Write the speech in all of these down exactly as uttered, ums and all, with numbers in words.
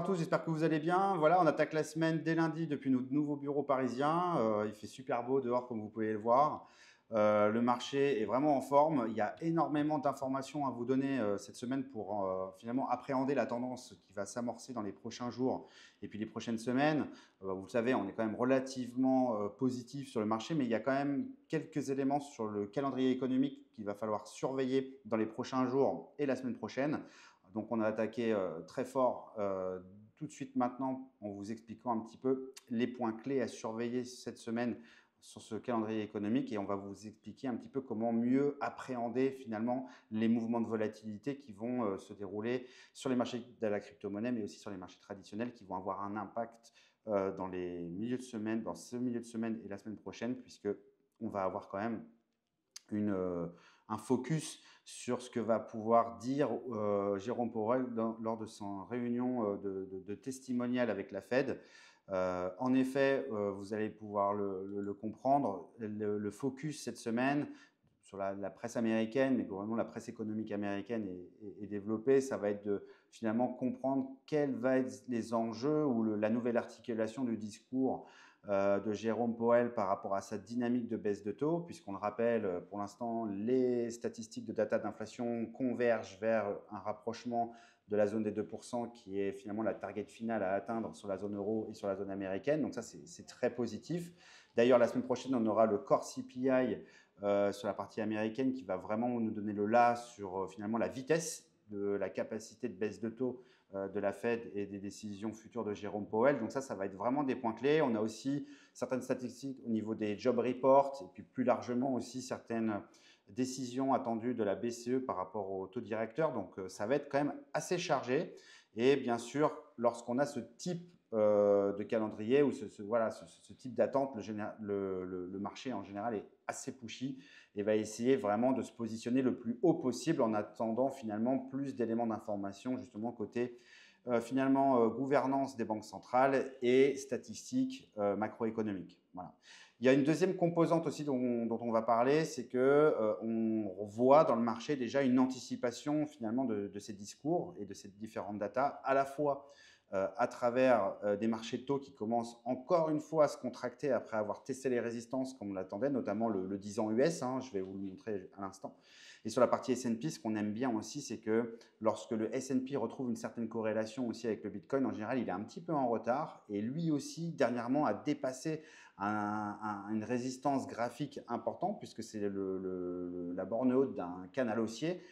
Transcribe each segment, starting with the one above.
à tous, j'espère que vous allez bien. Voilà, on attaque la semaine dès lundi depuis notre nouveau bureau parisien. Euh, il fait super beau dehors, comme vous pouvez le voir. Euh, le marché est vraiment en forme. Il y a énormément d'informations à vous donner euh, cette semaine pour euh, finalement appréhender la tendance qui va s'amorcer dans les prochains jours et puis les prochaines semaines. Euh, vous le savez, on est quand même relativement euh, positif sur le marché, mais il y a quand même quelques éléments sur le calendrier économique qu'il va falloir surveiller dans les prochains jours et la semaine prochaine. Donc, on a attaqué euh, très fort euh, tout de suite maintenant en vous expliquant un petit peu les points clés à surveiller cette semaine sur ce calendrier économique et on va vous expliquer un petit peu comment mieux appréhender finalement les mouvements de volatilité qui vont euh, se dérouler sur les marchés de la crypto-monnaie mais aussi sur les marchés traditionnels qui vont avoir un impact euh, dans les milieux de semaine, dans ce milieu de semaine et la semaine prochaine puisque on va avoir quand même une, euh, un focus sur ce que va pouvoir dire euh, Jérôme Powell dans, lors de son réunion euh, de, de, de testimonial avec la Fed. Euh, en effet, euh, vous allez pouvoir le, le, le comprendre, le, le, focus cette semaine sur la, la presse américaine, mais globalement la presse économique américaine est, est, est développée, ça va être de finalement comprendre quels vont être les enjeux ou le, la nouvelle articulation du discours euh, de Jérôme Powell par rapport à sa dynamique de baisse de taux, puisqu'on le rappelle, pour l'instant, les statistiques de data d'inflation convergent vers un rapprochement de la zone des deux pour cent qui est finalement la target finale à atteindre sur la zone euro et sur la zone américaine. Donc ça, c'est très positif. D'ailleurs, la semaine prochaine, on aura le core C P I euh, sur la partie américaine qui va vraiment nous donner le là sur euh, finalement la vitesse de la capacité de baisse de taux euh, de la Fed et des décisions futures de Jérôme Powell. Donc ça, ça va être vraiment des points clés. On a aussi certaines statistiques au niveau des job reports et puis plus largement aussi certaines décisions attendues de la B C E par rapport au taux directeur. Donc euh, ça va être quand même assez chargé. Et bien sûr, lorsqu'on a ce type euh, de calendrier ou ce, ce, voilà, ce, ce type d'attente, le, le, le marché en général est assez pushy et va essayer vraiment de se positionner le plus haut possible en attendant finalement plus d'éléments d'information justement côté euh, finalement euh, gouvernance des banques centrales et statistiques euh, macroéconomiques. Voilà. Il y a une deuxième composante aussi dont, dont on va parler, c'est que euh, on voit dans le marché déjà une anticipation finalement de, de ces discours et de ces différentes datas, à la fois euh, à travers euh, des marchés de taux qui commencent encore une fois à se contracter après avoir testé les résistances comme on l'attendait, notamment le, le dix ans U S, hein, je vais vous le montrer à l'instant. Et sur la partie S and P, ce qu'on aime bien aussi, c'est que lorsque le S and P retrouve une certaine corrélation aussi avec le Bitcoin, en général, il est un petit peu en retard. Et lui aussi, dernièrement, a dépassé un, un, une résistance graphique importante, puisque c'est le, le, le, la borne haute d'un canal haussier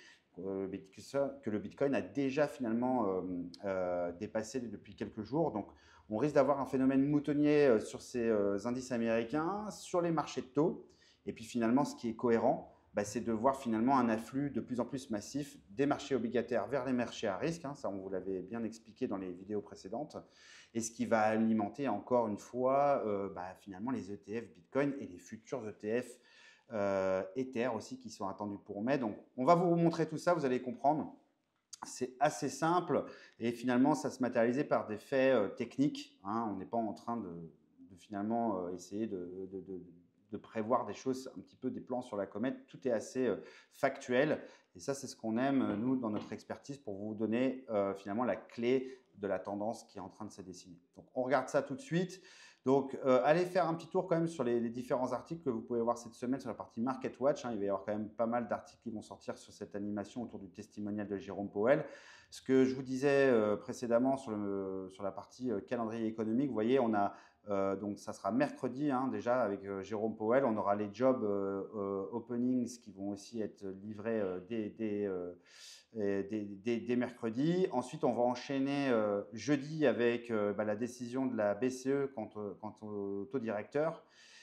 que le Bitcoin a déjà finalement euh, euh, dépassé depuis quelques jours. Donc, on risque d'avoir un phénomène moutonnier sur ces euh, indices américains, sur les marchés de taux. Et puis finalement, ce qui est cohérent, bah, c'est de voir finalement un afflux de plus en plus massif des marchés obligataires vers les marchés à risque. Hein, ça, on vous l'avait bien expliqué dans les vidéos précédentes. Et ce qui va alimenter encore une fois euh, bah, finalement les E T F Bitcoin et les futurs E T F euh, Ether aussi qui sont attendus pour mai. Donc, on va vous montrer tout ça, vous allez comprendre. C'est assez simple et finalement, ça se matérialise par des faits euh, techniques. Hein. On n'est pas en train de, de finalement euh, essayer de, de, de, de prévoir des choses, un petit peu des plans sur la comète. Tout est assez euh, factuel et ça, c'est ce qu'on aime, nous, dans notre expertise pour vous donner euh, finalement la clé de la tendance qui est en train de se dessiner. Donc, on regarde ça tout de suite. Donc, euh, allez faire un petit tour quand même sur les, les différents articles que vous pouvez voir cette semaine sur la partie Market Watch. Hein. Il va y avoir quand même pas mal d'articles qui vont sortir sur cette animation autour du testimonial de Jérôme Powell. Ce que je vous disais euh, précédemment sur, le, sur la partie euh, calendrier économique, vous voyez, on a euh, donc ça sera mercredi hein, déjà avec euh, Jérôme Powell. On aura les job euh, euh, openings qui vont aussi être livrés euh, dès, dès, euh, dès, dès, dès mercredi. Ensuite, on va enchaîner euh, jeudi avec euh, bah, la décision de la B C E quant, quant au taux directeur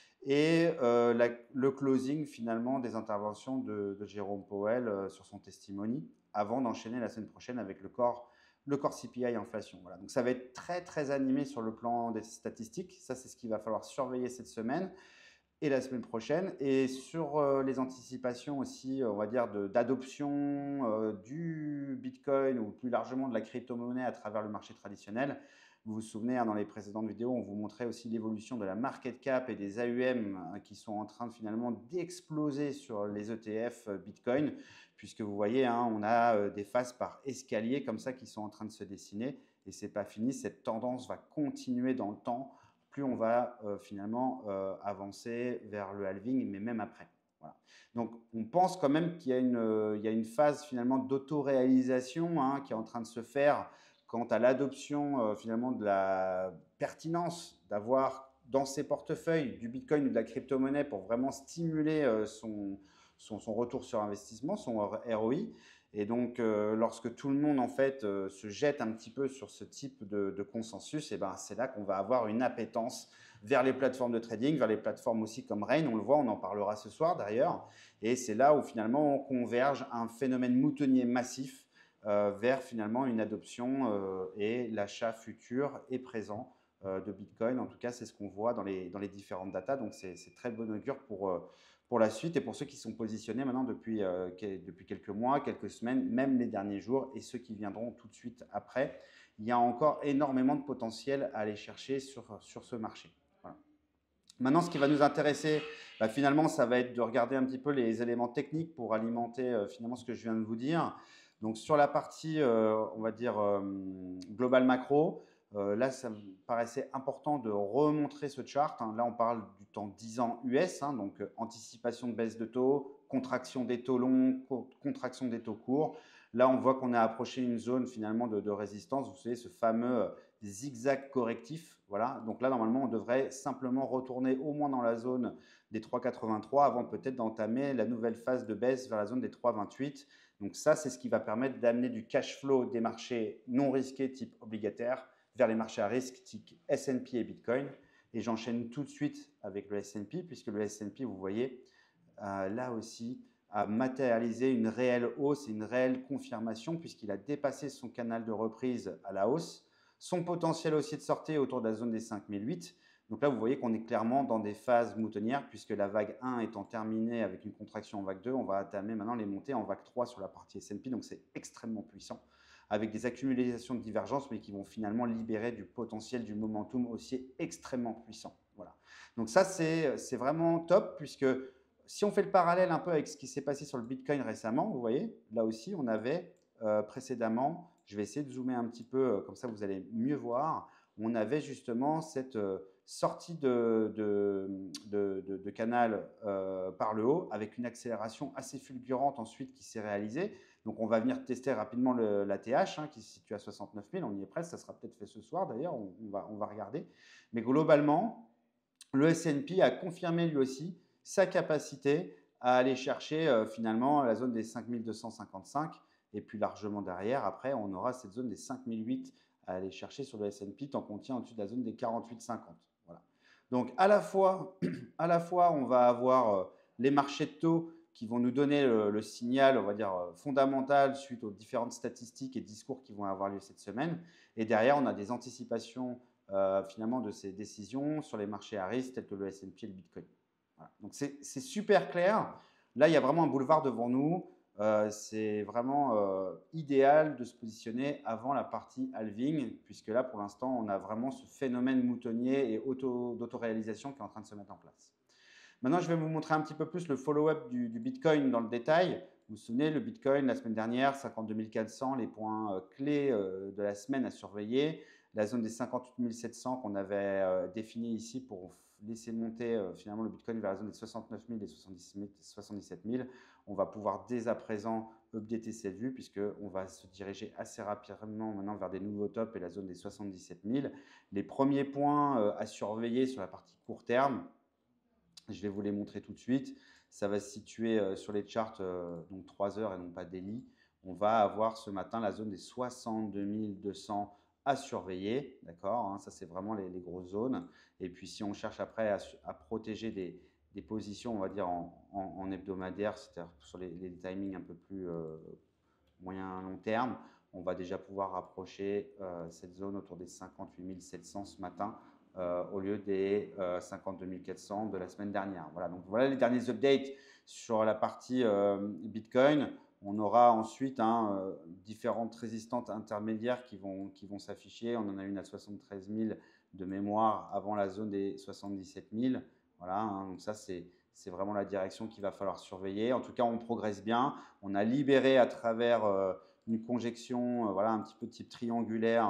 et euh, la, le closing finalement des interventions de, de Jérôme Powell euh, sur son testimony avant d'enchaîner la semaine prochaine avec le corps, le corps C P I inflation. Voilà. Donc ça va être très très animé sur le plan des statistiques. Ça, c'est ce qu'il va falloir surveiller cette semaine et la semaine prochaine. Et sur euh, les anticipations aussi, on va dire, d'adoption euh, du Bitcoin ou plus largement de la crypto-monnaie à travers le marché traditionnel. Vous vous souvenez, hein, dans les précédentes vidéos, on vous montrait aussi l'évolution de la market cap et des A U M hein, qui sont en train de finalement d'exploser sur les E T F Bitcoin, puisque vous voyez, hein, on a euh, des phases par escalier comme ça qui sont en train de se dessiner. et ce n'est pas fini. Cette tendance va continuer dans le temps, plus on va euh, finalement euh, avancer vers le halving, mais même après. Voilà. Donc, on pense quand même qu'il y a une, euh, il y a une phase finalement d'autoréalisation hein, qui est en train de se faire quant à l'adoption euh, finalement de la pertinence d'avoir dans ses portefeuilles du Bitcoin ou de la crypto-monnaie pour vraiment stimuler euh, son, son, son, retour sur investissement, son R O I. Et donc, euh, lorsque tout le monde en fait euh, se jette un petit peu sur ce type de, de consensus, et ben, c'est là qu'on va avoir une appétence vers les plateformes de trading, vers les plateformes aussi comme Rain. On le voit, on en parlera ce soir d'ailleurs. Et c'est là où finalement on converge un phénomène moutonnier massif euh, vers finalement une adoption euh, et l'achat futur et présent euh, de Bitcoin. En tout cas, c'est ce qu'on voit dans les, dans les différentes datas. Donc, c'est très bon augure pour... Euh, pour la suite et pour ceux qui sont positionnés maintenant depuis, euh, depuis quelques mois, quelques semaines, même les derniers jours et ceux qui viendront tout de suite après. Il y a encore énormément de potentiel à aller chercher sur, sur ce marché. Voilà. Maintenant, ce qui va nous intéresser, bah, finalement, ça va être de regarder un petit peu les éléments techniques pour alimenter euh, finalement ce que je viens de vous dire. Donc, sur la partie, euh, on va dire, euh, global macro, Euh, là, ça me paraissait important de remontrer ce chart. Hein. Là, on parle du temps dix ans U S, hein, donc euh, anticipation de baisse de taux, contraction des taux longs, co contraction des taux courts. Là, on voit qu'on a approché une zone finalement de, de résistance. Vous savez, ce fameux euh, zigzag correctif. Voilà. Donc là, normalement, on devrait simplement retourner au moins dans la zone des trois virgule quatre-vingt-trois avant peut-être d'entamer la nouvelle phase de baisse vers la zone des trois virgule vingt-huit. Donc ça, c'est ce qui va permettre d'amener du cash flow des marchés non risqués type obligataire vers les marchés à risque type S and P et Bitcoin. Et j'enchaîne tout de suite avec le S and P, puisque le S and P, vous voyez, euh, là aussi, a matérialisé une réelle hausse et une réelle confirmation, puisqu'il a dépassé son canal de reprise à la hausse. Son potentiel aussi de sortie autour de la zone des cinq mille huit. Donc là, vous voyez qu'on est clairement dans des phases moutonnières, puisque la vague un étant terminée avec une contraction en vague deux, on va entamer maintenant les montées en vague trois sur la partie S and P, donc c'est extrêmement puissant, avec des accumulations de divergences, mais qui vont finalement libérer du potentiel, du momentum aussi extrêmement puissant. Voilà. Donc ça, c'est vraiment top, puisque si on fait le parallèle un peu avec ce qui s'est passé sur le Bitcoin récemment, vous voyez, là aussi, on avait euh, précédemment, je vais essayer de zoomer un petit peu, comme ça vous allez mieux voir, on avait justement cette euh, sortie de, de, de, de, de canal euh, par le haut, avec une accélération assez fulgurante ensuite qui s'est réalisée. Donc, on va venir tester rapidement l'A T H hein, qui se situe à soixante-neuf mille. On y est presque, ça sera peut-être fait ce soir d'ailleurs, on, on, va, on va regarder. Mais globalement, le S and P a confirmé lui aussi sa capacité à aller chercher euh, finalement la zone des cinq mille deux cent cinquante-cinq. Et puis largement derrière, après, on aura cette zone des cinq mille huit à aller chercher sur le S and P tant qu'on tient au-dessus de la zone des quarante-huit cinquante. Voilà. Donc, à la fois, à la fois on va avoir euh, les marchés de taux qui vont nous donner le, le signal, on va dire, fondamental suite aux différentes statistiques et discours qui vont avoir lieu cette semaine. Et derrière, on a des anticipations euh, finalement de ces décisions sur les marchés à risque tels que le S and P et le Bitcoin. Voilà. Donc, c'est super clair. Là, il y a vraiment un boulevard devant nous. Euh, c'est vraiment euh, idéal de se positionner avant la partie halving, puisque là, pour l'instant, on a vraiment ce phénomène moutonnier et d'autoréalisation qui est en train de se mettre en place. Maintenant, je vais vous montrer un petit peu plus le follow-up du, du Bitcoin dans le détail. Vous vous souvenez, le Bitcoin, la semaine dernière, cinquante-deux mille quatre cents, les points euh, clés euh, de la semaine à surveiller. La zone des cinquante-huit mille sept cents qu'on avait euh, définie ici pour laisser monter euh, finalement le Bitcoin vers la zone des soixante-neuf mille et soixante-dix-sept mille. On va pouvoir dès à présent updater cette vue puisqu'on va se diriger assez rapidement maintenant vers des nouveaux tops et la zone des soixante-dix-sept mille. Les premiers points euh, à surveiller sur la partie court terme, je vais vous les montrer tout de suite. Ça va se situer euh, sur les charts, euh, donc trois heures et non pas daily. On va avoir ce matin la zone des soixante-deux mille deux cents à surveiller. D'accord, hein, ça, c'est vraiment les, les grosses zones. Et puis, si on cherche après à, à protéger des, des positions, on va dire en, en, en hebdomadaire, c'est-à-dire sur les, les timings un peu plus euh, moyen long terme, on va déjà pouvoir approcher euh, cette zone autour des cinquante-huit mille sept cents ce matin. Euh, au lieu des euh, cinquante-deux mille quatre cents de la semaine dernière. Voilà, donc voilà les derniers updates sur la partie euh, Bitcoin. On aura ensuite hein, euh, différentes résistantes intermédiaires qui vont, qui vont s'afficher. On en a une à soixante-treize mille de mémoire avant la zone des soixante-dix-sept mille. Voilà, hein, donc ça c'est c'est vraiment la direction qu'il va falloir surveiller. En tout cas, on progresse bien. On a libéré à travers euh, une conjection, euh, voilà, un petit peu type triangulaire,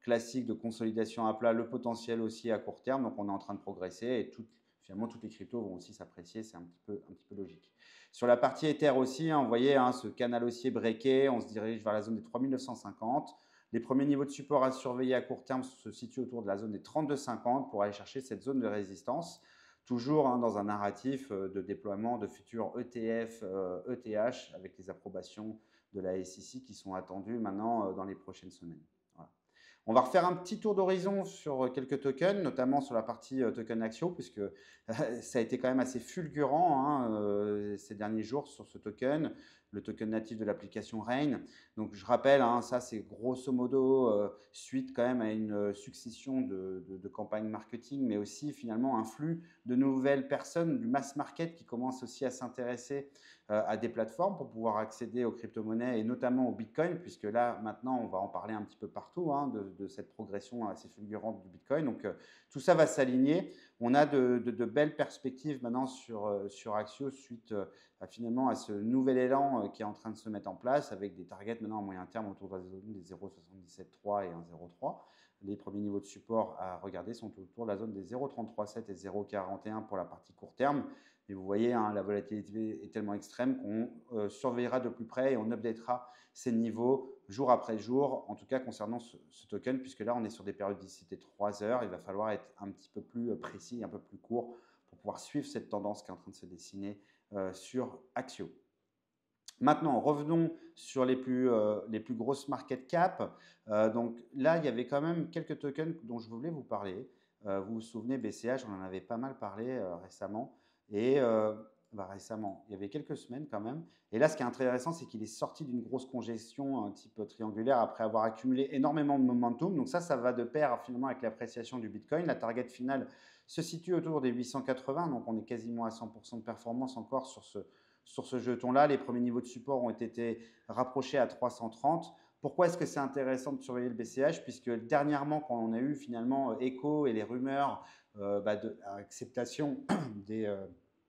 classique de consolidation à plat, le potentiel aussi à court terme. Donc, on est en train de progresser et tout, finalement, toutes les cryptos vont aussi s'apprécier. C'est un petit peu, un petit peu logique. Sur la partie Ether aussi, hein, vous voyez hein, ce canal haussier breaké, on se dirige vers la zone des trois mille neuf cent cinquante. Les premiers niveaux de support à surveiller à court terme se situent autour de la zone des trente-deux cinquante pour aller chercher cette zone de résistance. Toujours hein, dans un narratif euh, de déploiement de futurs E T F, euh, E T H avec les approbations de la S E C qui sont attendues maintenant euh, dans les prochaines semaines. Voilà. On va refaire un petit tour d'horizon sur quelques tokens, notamment sur la partie euh, token Axio, puisque euh, ça a été quand même assez fulgurant hein, euh, ces derniers jours sur ce token, le token natif de l'application Rain. Donc je rappelle, hein, ça c'est grosso modo euh, suite quand même à une succession de, de, de campagnes marketing, mais aussi finalement un flux de nouvelles personnes du mass market qui commencent aussi à s'intéresser euh, à des plateformes pour pouvoir accéder aux crypto-monnaies et notamment au Bitcoin, puisque là maintenant on va en parler un petit peu partout hein, de, de cette progression assez fulgurante du Bitcoin. Donc euh, tout ça va s'aligner. On a de, de, de belles perspectives maintenant sur, euh, sur Axio suite euh, à, finalement à ce nouvel élan euh, qui est en train de se mettre en place avec des targets maintenant à moyen terme autour de la zone des zéro virgule soixante-dix-sept trois et un virgule zéro trois. Les premiers niveaux de support à regarder sont autour de la zone des zéro virgule trente-trois sept et zéro virgule quarante et un pour la partie court terme. Et vous voyez, hein, la volatilité est tellement extrême qu'on euh, surveillera de plus près et on updatera ces niveaux jour après jour, en tout cas concernant ce, ce token, puisque là, on est sur des périodicités trois heures. Il va falloir être un petit peu plus précis, un peu plus court pour pouvoir suivre cette tendance qui est en train de se dessiner euh, sur Axio. Maintenant, revenons sur les plus, euh, les plus grosses market cap. Euh, donc là, il y avait quand même quelques tokens dont je voulais vous parler. Euh, vous vous souvenez, B C H, on en avait pas mal parlé euh, récemment. Et euh, bah, récemment, il y avait quelques semaines quand même. Et là, ce qui est intéressant, c'est qu'il est sorti d'une grosse congestion un type triangulaire après avoir accumulé énormément de momentum. Donc ça, ça va de pair finalement avec l'appréciation du Bitcoin. La target finale se situe autour des huit cent quatre-vingts. Donc on est quasiment à cent pour cent de performance encore sur ce sur ce jeton-là. Les premiers niveaux de support ont été rapprochés à trois cent trente. Pourquoi est-ce que c'est intéressant de surveiller le B C H? Puisque dernièrement, quand on a eu finalement écho et les rumeurs euh, bah, de l'acceptation des euh,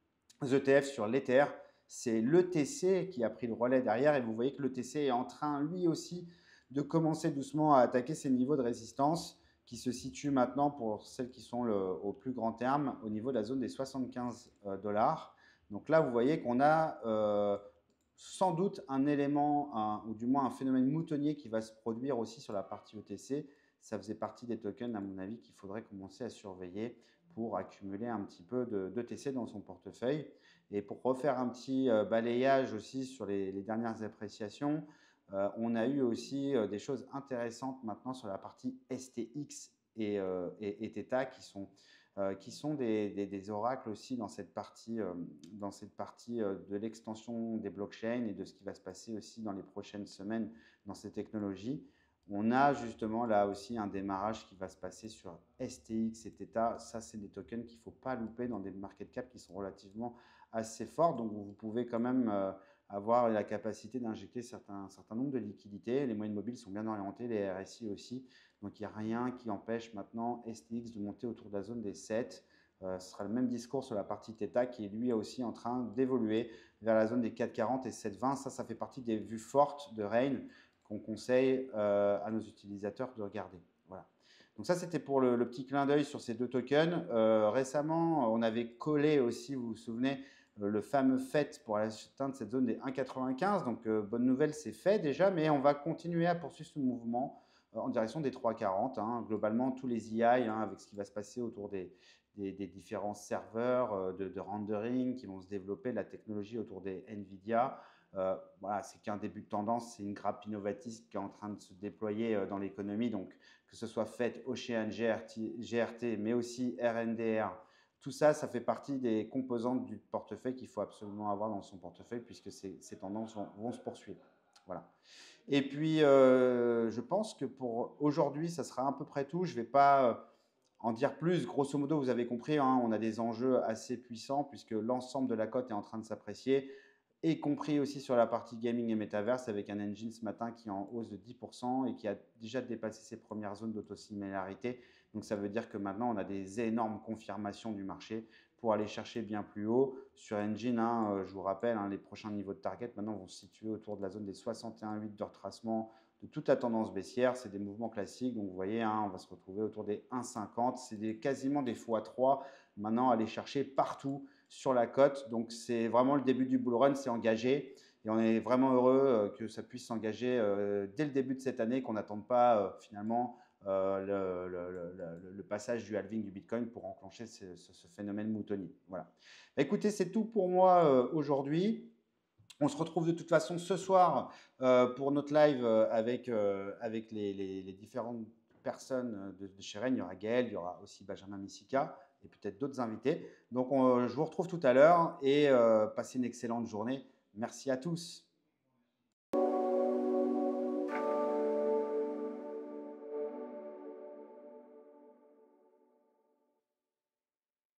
E T F sur l'Ether, c'est l'E T C qui a pris le relais derrière. Et vous voyez que l'E T C est en train, lui aussi, de commencer doucement à attaquer ses niveaux de résistance qui se situent maintenant, pour celles qui sont le, au plus grand terme, au niveau de la zone des soixante-quinze dollars. Donc là, vous voyez qu'on a euh, sans doute un élément, un, ou du moins un phénomène moutonnier qui va se produire aussi sur la partie E T C. Ça faisait partie des tokens, à mon avis, qu'il faudrait commencer à surveiller pour accumuler un petit peu d'E T C dans son portefeuille. Et pour refaire un petit euh, balayage aussi sur les, les dernières appréciations, euh, on a eu aussi euh, des choses intéressantes maintenant sur la partie S T X et, euh, et, et Theta qui sont euh, qui sont des, des, des, oracles aussi dans cette partie, euh, dans cette partie euh, de l'extension des blockchains et de ce qui va se passer aussi dans les prochaines semaines dans ces technologies. On a justement là aussi un démarrage qui va se passer sur S T X et Theta. Ça, c'est des tokens qu'il ne faut pas louper dans des market cap qui sont relativement assez forts. Donc, vous pouvez quand même euh, avoir la capacité d'injecter certains, certain nombre de liquidités. Les moyennes mobiles sont bien orientées, les R S I aussi. Donc, il n'y a rien qui empêche maintenant S T X de monter autour de la zone des sept. Euh, ce sera le même discours sur la partie Theta qui est lui aussi en train d'évoluer vers la zone des quatre quarante et sept vingt. Ça, ça fait partie des vues fortes de Rain qu'on conseille euh, à nos utilisateurs de regarder. Voilà. Donc ça, c'était pour le, le petit clin d'œil sur ces deux tokens. Euh, récemment, on avait collé aussi, vous vous souvenez, euh, le fameux F E T pour aller atteindre cette zone des un virgule quatre-vingt-quinze. Donc, euh, bonne nouvelle, c'est fait déjà, mais on va continuer à poursuivre ce mouvement euh, en direction des trois quarante. Hein. Globalement, tous les I A, hein, avec ce qui va se passer autour des, des, des différents serveurs euh, de, de rendering qui vont se développer, la technologie autour des NVIDIA. Euh, voilà, c'est qu'un début de tendance, c'est une grappe innovatrice qui est en train de se déployer euh, dans l'économie. Donc, que ce soit F E T, Ocean, G R T, G R T, mais aussi R N D R, tout ça, ça fait partie des composantes du portefeuille qu'il faut absolument avoir dans son portefeuille puisque ces, ces tendances vont, vont, se poursuivre. Voilà. Et puis, euh, je pense que pour aujourd'hui, ça sera à peu près tout. Je ne vais pas en dire plus. Grosso modo, vous avez compris, hein, on a des enjeux assez puissants puisque l'ensemble de la cote est en train de s'apprécier, y compris aussi sur la partie gaming et metaverse avec un engine ce matin qui est en hausse de dix pour cent et qui a déjà dépassé ses premières zones d'autosimilarité. Donc ça veut dire que maintenant on a des énormes confirmations du marché pour aller chercher bien plus haut. Sur Engine, hein, je vous rappelle, hein, les prochains niveaux de target maintenant vont se situer autour de la zone des soixante et un virgule huit de retracement de toute la tendance baissière. C'est des mouvements classiques. Donc, vous voyez, hein, on va se retrouver autour des un virgule cinquante. C'est des, quasiment des fois trois maintenant à aller chercher partout sur la cote. Donc, c'est vraiment le début du bull run, c'est engagé. Et on est vraiment heureux euh, que ça puisse s'engager euh, dès le début de cette année, qu'on n'attende pas euh, finalement euh, le, le, le, le, passage du halving du Bitcoin pour enclencher ce, ce, ce phénomène moutonnier. Voilà. Écoutez, c'est tout pour moi euh, aujourd'hui. On se retrouve de toute façon ce soir euh, pour notre live euh, avec, euh, avec les, les, les différentes personnes de, de chez Rennes. Il y aura Gaël, il y aura aussi Benjamin Missika et peut-être d'autres invités. Donc, on, je vous retrouve tout à l'heure et euh, passez une excellente journée. Merci à tous.